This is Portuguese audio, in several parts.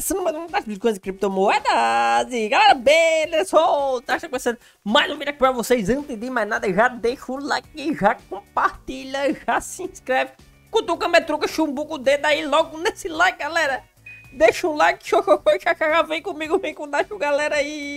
começando mais um vídeo de coisas de criptomoedas. E galera, beleza? Tá começando mais um vídeo aqui pra vocês. Antes de mais nada, já deixa o like, já compartilha, já se inscreve. Cutuca, metruca, chumbuca o dedo aí logo nesse like, galera. Deixa um like, já vem comigo, vem com o Nacho, galera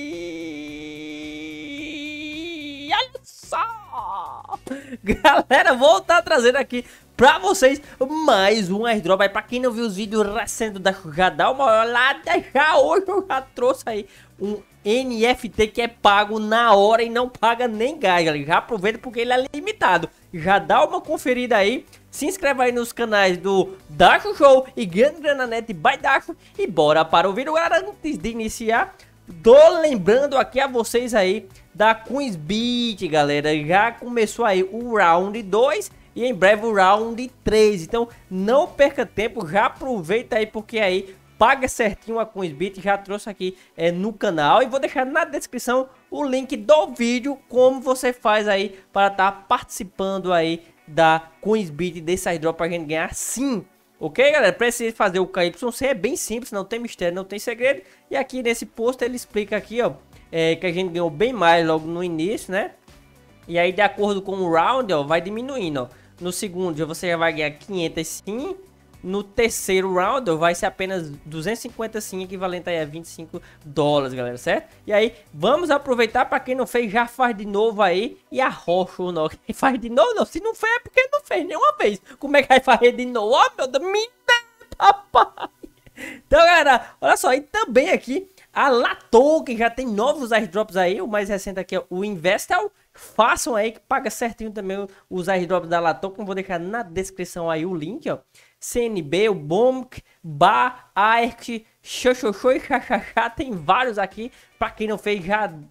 aí. Olha só, galera, vou estar trazendo aqui pra vocês mais um airdrop aí. Pra quem não viu os vídeos recentes da já dá uma olhada. Já hoje eu já trouxe aí um NFT que é pago na hora e não paga nem gás, galera. Já aproveita porque ele é limitado. Já dá uma conferida aí. Se inscreve aí nos canais do Dacho Show e Grande Grana Net by Dacho. E bora para o vídeo, galera. Antes de iniciar, tô lembrando aqui a vocês aí da Coinsbit, galera. Já começou aí o round 2 e em breve o round 3. Então não perca tempo, já aproveita aí porque aí paga certinho a Coinsbit. Já trouxe aqui no canal e vou deixar na descrição o link do vídeo como você faz aí para estar participando aí da Coinsbit, desse airdrop pra gente ganhar sim. Ok, galera? Precisa fazer o KYC, é bem simples, não tem mistério, não tem segredo. E aqui nesse post ele explica aqui, ó, que a gente ganhou bem mais logo no início, né? E aí de acordo com o round, ó, vai diminuindo, ó. No segundo você já vai ganhar 500 sim. No terceiro round vai ser apenas 250 sim, equivalente aí a 25 dólares, galera, certo? E aí, vamos aproveitar, para quem não fez, já faz de novo aí e arrocha o nó. Quem faz de novo, não. Se não fez, é porque não fez nenhuma vez. Como é que vai fazer de novo? Ó, meu Deus, me dê, papai. Então, galera, olha só, e também aqui a Latoken já tem novos airdrops aí. O mais recente aqui é o Investel. Façam aí que paga certinho também os airdrops da Latoken. Vou deixar na descrição aí o link, ó. CNB, o Bomk, Ba, AERC, Xoxoxo e Xaxaxá. Tem vários aqui. Pra quem não fez,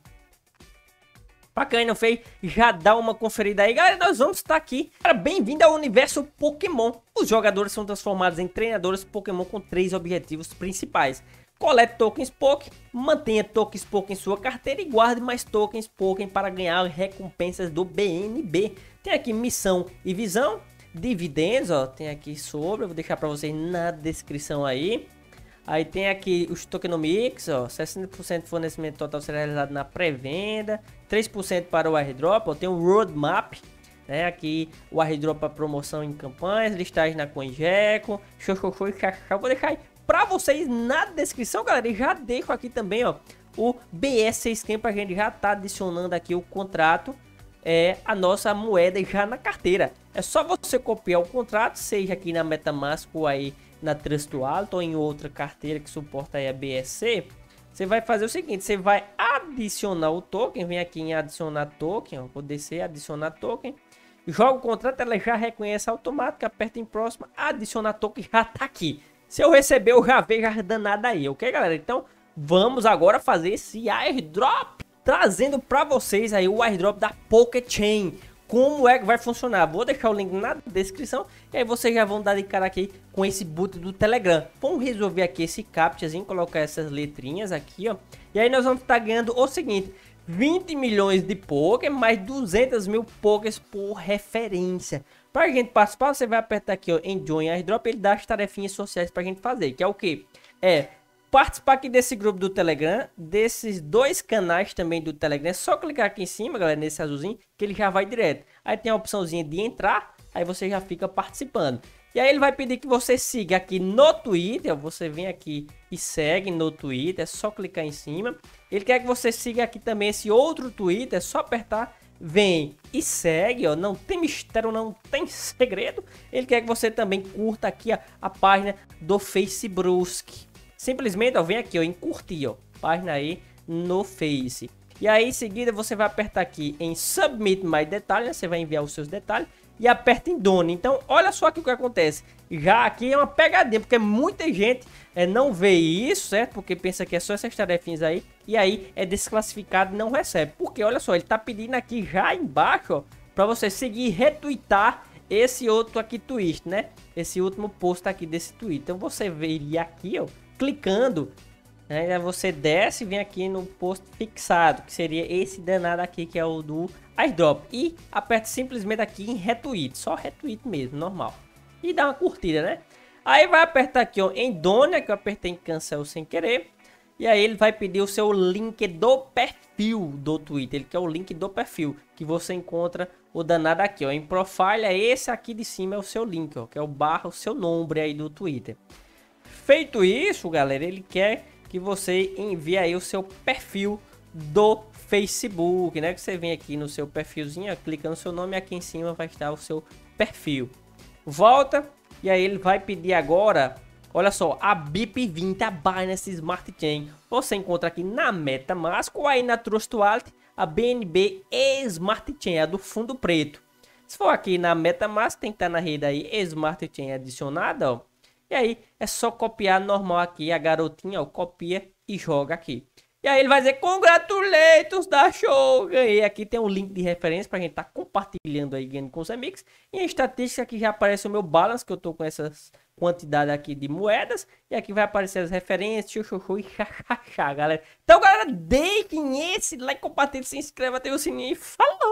já dá uma conferida aí. Galera, nós vamos estar aqui. Bem-vindo ao universo Pokémon. Os jogadores são transformados em treinadores Pokémon com 3 objetivos principais. Colete tokens Poké, mantenha tokens Poké em sua carteira e guarde mais tokens Poké para ganhar recompensas do BNB. Tem aqui missão e visão. Dividendos, ó, tem aqui sobre, eu vou deixar para vocês na descrição aí. Aí tem aqui os tokenomics, ó, 60% de fornecimento total será realizado na pré-venda, 3% para o airdrop, ó, tem o roadmap, né, aqui o airdrop para promoção em campanhas, listagem na CoinGecko, show, vou deixar aí para vocês na descrição, galera, e já deixo aqui também, ó, o BS6 para a gente já tá adicionando aqui o contrato, a nossa moeda já na carteira. É só você copiar o contrato, seja aqui na MetaMask ou aí na Trust Wallet ou em outra carteira que suporta aí a BSC. Você vai fazer o seguinte, você vai adicionar o token, vem aqui em adicionar token, ó, vou descer, adicionar token, joga o contrato, ela já reconhece automático, aperta em próximo, adicionar token, já tá aqui. Se eu receber, eu já vejo a danada aí, ok, galera? Então, vamos agora fazer esse airdrop, trazendo para vocês aí o airdrop da Pocket Chain. Como é que vai funcionar? Vou deixar o link na descrição e aí vocês já vão dar de cara aqui com esse boot do Telegram. Vamos resolver aqui esse captchazinho, colocar essas letrinhas aqui, ó. E aí nós vamos estar ganhando o seguinte, 20 milhões de Poké, mais 200 mil Pokés por referência. Para a gente participar, você vai apertar aqui, ó, em Join Airdrop, ele dá as tarefinhas sociais para a gente fazer, que é o que? Participar aqui desse grupo do Telegram, desses dois canais também do Telegram. É só clicar aqui em cima, galera, nesse azulzinho, que ele já vai direto. Aí tem a opçãozinha de entrar, aí você já fica participando. E aí ele vai pedir que você siga aqui no Twitter, você vem aqui e segue no Twitter, é só clicar em cima. Ele quer que você siga aqui também esse outro Twitter, é só apertar, vem e segue, ó, não tem mistério, não tem segredo. Ele quer que você também curta aqui a página do Facebook. Simplesmente, ó, vem aqui, ó, em curtir, ó, página aí no Face. E aí, em seguida, você vai apertar aqui em Submit Mais Detalhes, né? Você vai enviar os seus detalhes e aperta em Done. Então, olha só aqui o que acontece. Já aqui é uma pegadinha, porque muita gente não vê isso, certo? Porque pensa que é só essas tarefinhas aí. E aí, é desclassificado e não recebe. Porque, olha só, ele tá pedindo aqui já embaixo, ó, para você seguir e retweetar esse outro aqui tweet, né? Esse último post aqui desse tweet. Então, você veria aqui, ó, clicando, né, você desce e vem aqui no post fixado, que seria esse danado aqui, que é o do airdrop, e aperta simplesmente aqui em retweet, só retweet mesmo, normal, e dá uma curtida, né? Aí vai apertar aqui, ó, em Dona, que eu apertei em cancel sem querer. E aí ele vai pedir o seu link do perfil do Twitter. Ele quer o link do perfil, que você encontra o danado aqui, ó. Em profile é esse aqui de cima, é o seu link, ó, que é o barra, o seu nome aí do Twitter. Feito isso, galera, ele quer que você envie aí o seu perfil do Facebook, né? Que você vem aqui no seu perfilzinho, ó, clica no seu nome, aqui em cima vai estar o seu perfil. Volta, e aí ele vai pedir agora, olha só, a BIP20, a Binance Smart Chain. Você encontra aqui na MetaMask ou aí na Trust Wallet, a BNB Smart Chain, a do fundo preto. Se for aqui na MetaMask, tem que estar na rede aí Smart Chain adicionada, ó. E aí é só copiar normal aqui, a garotinha, ó, copia e joga aqui. E aí ele vai dizer, congratulations, da show, ganhei. Aqui tem um link de referência pra gente estar compartilhando aí, ganhando com os amigos. E em estatística aqui já aparece o meu balance, que eu tô com essas quantidades aqui de moedas. E aqui vai aparecer as referências, show e xaxaxá, galera. Então, galera, deixem esse like, compartilhe, se inscreva, ative o sininho e falou!